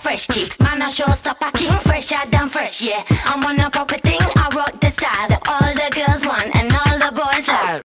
fresh kicks. Man, I show stop a king fresher than fresh, yes. I'm on a proper thing.